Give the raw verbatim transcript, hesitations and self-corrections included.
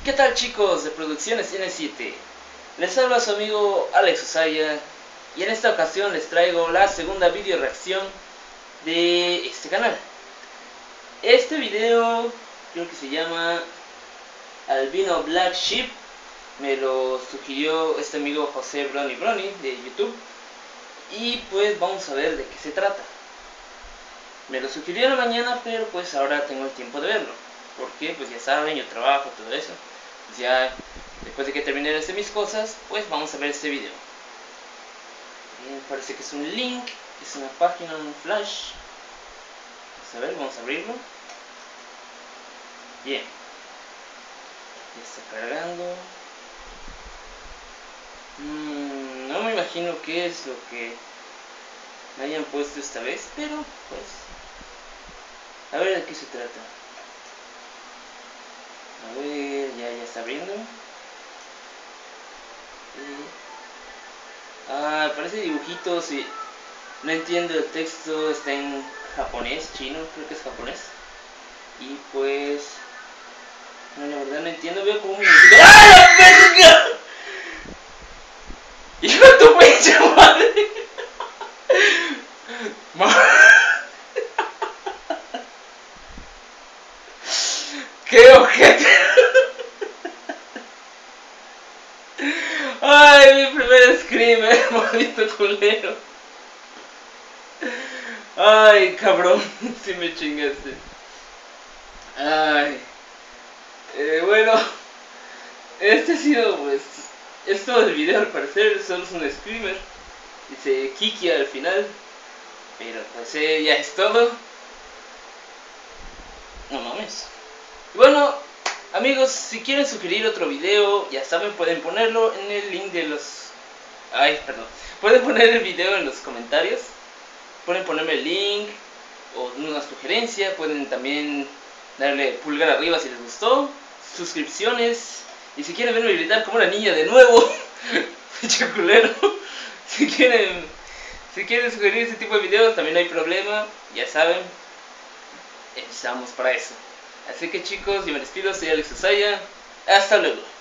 ¿Qué tal, chicos de Producciones N siete? Les habla su amigo Alex Osaya y en esta ocasión les traigo la segunda video reacción de este canal. Este video creo que se llama Albino Black Sheep. Me lo sugirió este amigo José Brony Brony de YouTube. Y pues vamos a ver de qué se trata. Me lo sugirió en la mañana, pero pues ahora tengo el tiempo de verlo. Porque pues ya saben, yo trabajo, todo eso. Pues ya después de que termine de hacer mis cosas, pues vamos a ver este video. Me parece que es un link, es una página, un flash. Vamos a ver, vamos a abrirlo. Bien. Ya está cargando. Mm, no me imagino qué es lo que me hayan puesto esta vez, pero pues a ver de qué se trata. A ver, ya, ya está abriendo. Eh, ah, parece dibujitos y no entiendo el texto, está en japonés, chino, creo que es japonés. Y pues no, la verdad no entiendo, veo como un muñequito. ¡Ah, la verga! ¡Hijo de tu pinche madre! ¡Qué ojete! ¡Ay, mi primer screamer, maldito culero! ¡Ay, cabrón! Si me chingaste. ¡Ay! Eh, bueno, este ha sido, pues, es todo el video al parecer, solo es un screamer. Dice Kiki al final. Pero pues eh, ya es todo. No mames. Y bueno, amigos, si quieren sugerir otro video, ya saben, pueden ponerlo en el link de los... Ay, perdón. Pueden poner el video en los comentarios. Pueden ponerme el link o una sugerencia. Pueden también darle pulgar arriba si les gustó. Suscripciones. Y si quieren verme gritar como una niña de nuevo. Pinche culero. Si quieren, si quieren sugerir ese tipo de videos, también no hay problema. Ya saben, estamos para eso. Así que chicos, yo me despido, soy Alex Osaya. Hasta luego.